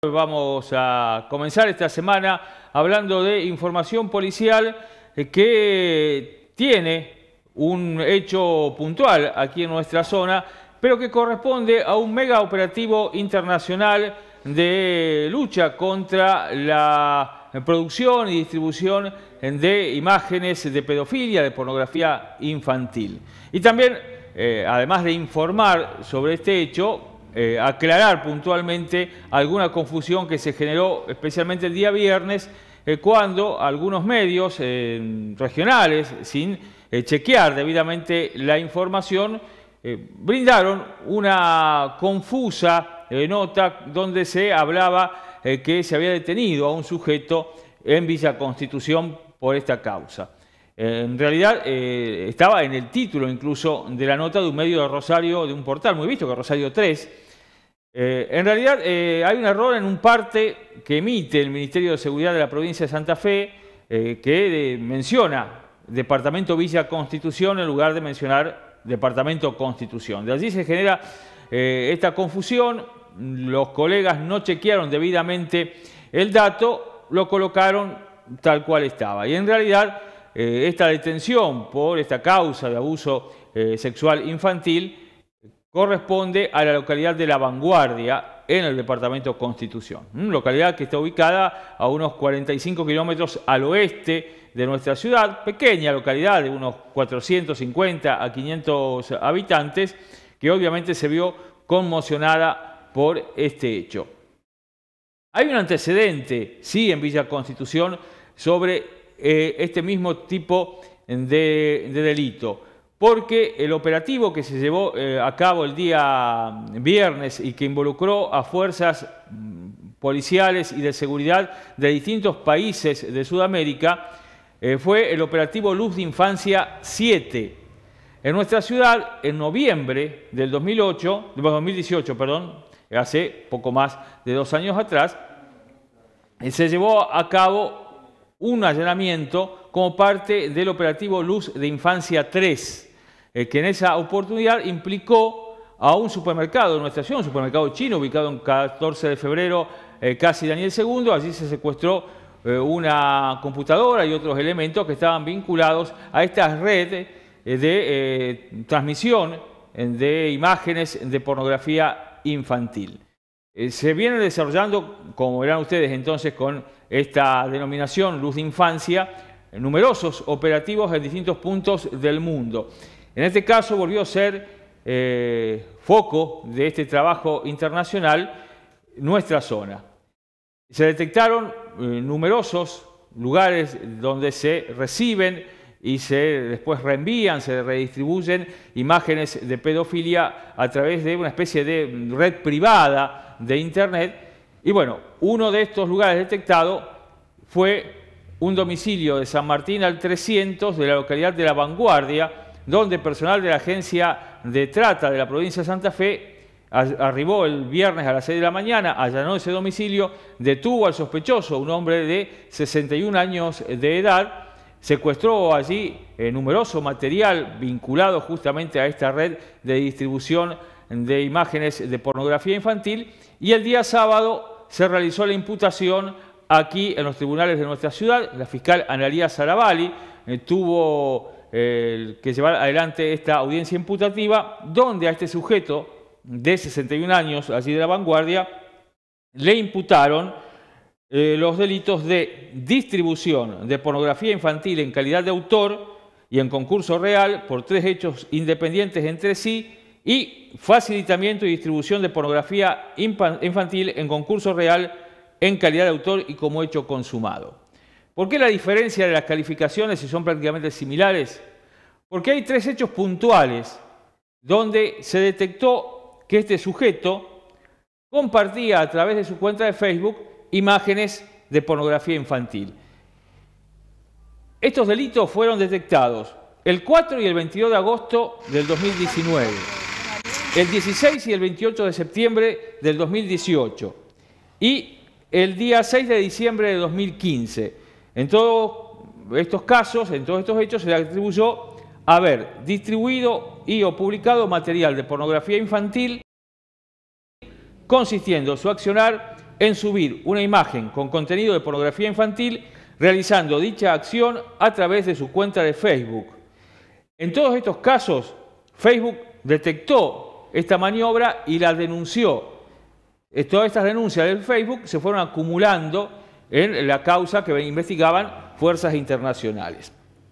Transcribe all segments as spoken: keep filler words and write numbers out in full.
Vamos a comenzar esta semana hablando de información policial que tiene un hecho puntual aquí en nuestra zona, pero que corresponde a un mega operativo internacional de lucha contra la producción y distribución de imágenes de pedofilia, de pornografía infantil. Y también, eh, además de informar sobre este hecho, Eh, aclarar puntualmente alguna confusión que se generó especialmente el día viernes eh, cuando algunos medios eh, regionales, sin eh, chequear debidamente la información, eh, brindaron una confusa eh, nota donde se hablaba eh, que se había detenido a un sujeto en Villa Constitución por esta causa. Eh, en realidad eh, estaba en el título incluso de la nota de un medio de Rosario, de un portal muy visto, que es Rosario tres. Eh, en realidad eh, hay un error en un parte que emite el Ministerio de Seguridad de la provincia de Santa Fe eh, que eh, menciona Departamento Villa Constitución en lugar de mencionar Departamento Constitución. De allí se genera eh, esta confusión, los colegas no chequearon debidamente el dato, lo colocaron tal cual estaba. Y en realidad eh, esta detención por esta causa de abuso eh, sexual infantil corresponde a la localidad de La Vanguardia, en el departamento Constitución. Una localidad que está ubicada a unos cuarenta y cinco kilómetros al oeste de nuestra ciudad, pequeña localidad de unos cuatrocientos cincuenta a quinientos habitantes, que obviamente se vio conmocionada por este hecho. Hay un antecedente, sí, en Villa Constitución, sobre eh, este mismo tipo de, de delito, porque el operativo que se llevó eh, a cabo el día viernes y que involucró a fuerzas policiales y de seguridad de distintos países de Sudamérica eh, fue el operativo Luz de Infancia siete. En nuestra ciudad, en noviembre del dos mil ocho, dos mil dieciocho, perdón, hace poco más de dos años atrás, eh, se llevó a cabo un allanamiento como parte del operativo Luz de Infancia tres. Que en esa oportunidad implicó a un supermercado de nuestra ciudad, un supermercado chino ubicado en catorce de febrero, eh, casi Daniel segundo. Allí se secuestró eh, una computadora y otros elementos que estaban vinculados a esta red eh, de eh, transmisión de imágenes de pornografía infantil. Eh, se viene desarrollando, como verán ustedes entonces, con esta denominación Luz de Infancia, numerosos operativos en distintos puntos del mundo. En este caso volvió a ser eh, foco de este trabajo internacional nuestra zona. Se detectaron eh, numerosos lugares donde se reciben y se después reenvían, se redistribuyen imágenes de pedofilia a través de una especie de red privada de Internet. Y bueno, uno de estos lugares detectados fue un domicilio de San Martín al trescientos de la localidad de La Vanguardia, donde personal de la Agencia de Trata de la provincia de Santa Fe arribó el viernes a las seis de la mañana, allanó ese domicilio, detuvo al sospechoso, un hombre de sesenta y un años de edad, secuestró allí eh, numeroso material vinculado justamente a esta red de distribución de imágenes de pornografía infantil, y el día sábado se realizó la imputación aquí en los tribunales de nuestra ciudad. La fiscal Analía Saravalli eh, tuvo Eh, que llevar adelante esta audiencia imputativa, donde a este sujeto de sesenta y un años, allí de La Vanguardia, le imputaron eh, los delitos de distribución de pornografía infantil en calidad de autor y en concurso real por tres hechos independientes entre sí, y facilitamiento y distribución de pornografía infantil en concurso real en calidad de autor y como hecho consumado. ¿Por qué la diferencia de las calificaciones si son prácticamente similares? Porque hay tres hechos puntuales donde se detectó que este sujeto compartía a través de su cuenta de Facebook imágenes de pornografía infantil. Estos delitos fueron detectados el cuatro y el veintidós de agosto del dos mil diecinueve, el dieciséis y el veintiocho de septiembre del dos mil dieciocho y el día seis de diciembre de dos mil quince. En todos estos casos, en todos estos hechos, se le atribuyó haber distribuido y o publicado material de pornografía infantil, consistiendo su accionar en subir una imagen con contenido de pornografía infantil, realizando dicha acción a través de su cuenta de Facebook. En todos estos casos, Facebook detectó esta maniobra y la denunció. Todas estas denuncias del Facebook se fueron acumulando en la causa que investigaban fuerzas internacionales.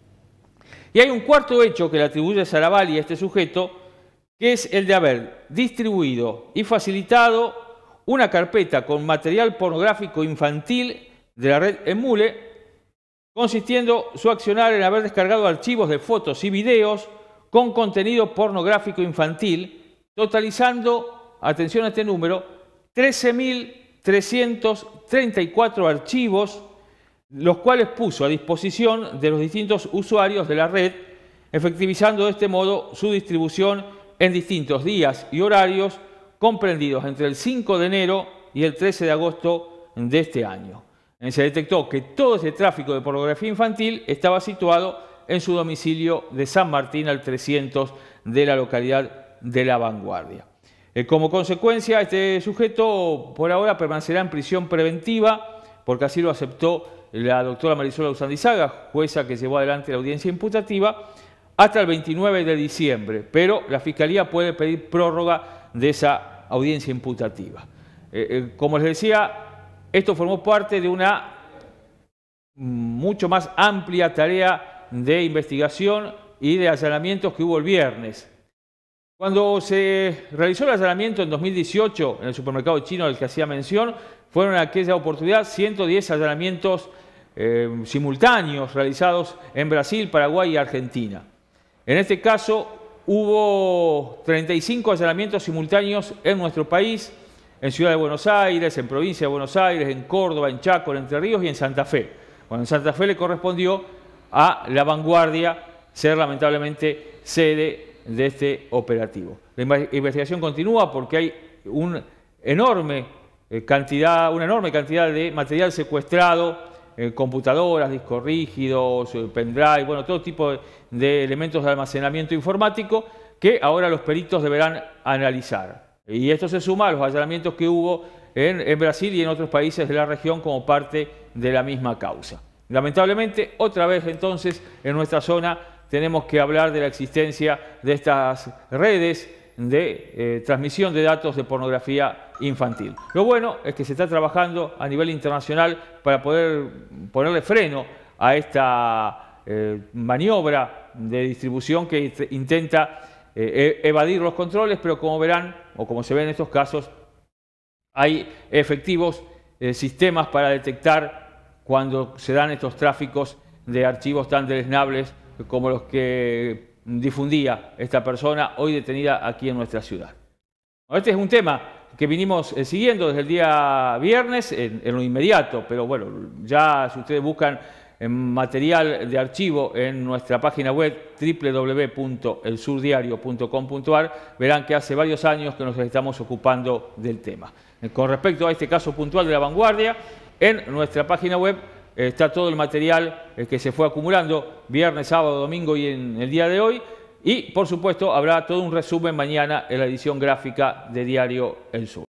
Y hay un cuarto hecho que le atribuye Sarabali a este sujeto, que es el de haber distribuido y facilitado una carpeta con material pornográfico infantil de la red Emule, consistiendo su accionar en haber descargado archivos de fotos y videos con contenido pornográfico infantil, totalizando, atención a este número, trece mil trescientos treinta y cuatro archivos, los cuales puso a disposición de los distintos usuarios de la red, efectivizando de este modo su distribución en distintos días y horarios, comprendidos entre el cinco de enero y el trece de agosto de este año. Se detectó que todo ese tráfico de pornografía infantil estaba situado en su domicilio de San Martín al trescientos de la localidad de La Vanguardia. Eh, como consecuencia, este sujeto por ahora permanecerá en prisión preventiva, porque así lo aceptó la doctora Marisola Usandizaga, jueza que llevó adelante la audiencia imputativa, hasta el veintinueve de diciembre, pero la Fiscalía puede pedir prórroga de esa audiencia imputativa. Eh, eh, como les decía, esto formó parte de una mucho más amplia tarea de investigación y de allanamientos que hubo el viernes. Cuando se realizó el allanamiento en dos mil dieciocho en el supermercado chino del que hacía mención, fueron en aquella oportunidad ciento diez allanamientos eh, simultáneos realizados en Brasil, Paraguay y Argentina. En este caso hubo treinta y cinco allanamientos simultáneos en nuestro país, en Ciudad de Buenos Aires, en Provincia de Buenos Aires, en Córdoba, en Chaco, en Entre Ríos y en Santa Fe. Bueno, en Santa Fe le correspondió a La Vanguardia ser lamentablemente sede de este operativo. La investigación continúa porque hay un enorme, eh, cantidad, una enorme cantidad de material secuestrado, eh, computadoras, discos rígidos, eh, pendrive, bueno, todo tipo de, de elementos de almacenamiento informático que ahora los peritos deberán analizar. Y esto se suma a los allanamientos que hubo en, en Brasil y en otros países de la región como parte de la misma causa. Lamentablemente, otra vez entonces, en nuestra zona tenemos que hablar de la existencia de estas redes de eh, transmisión de datos de pornografía infantil. Lo bueno es que se está trabajando a nivel internacional para poder ponerle freno a esta eh, maniobra de distribución que intenta Eh, evadir los controles, pero como verán, o como se ve en estos casos, hay efectivos eh, sistemas para detectar cuando se dan estos tráficos de archivos tan deleznables como los que difundía esta persona hoy detenida aquí en nuestra ciudad. Este es un tema que vinimos eh, siguiendo desde el día viernes en, en lo inmediato, pero bueno, ya si ustedes buscan en material de archivo en nuestra página web doble u doble u doble u punto el sur diario punto com punto a r verán que hace varios años que nos estamos ocupando del tema. Con respecto a este caso puntual de La Vanguardia, en nuestra página web está todo el material que se fue acumulando viernes, sábado, domingo y en el día de hoy, y por supuesto habrá todo un resumen mañana en la edición gráfica de Diario El Sur.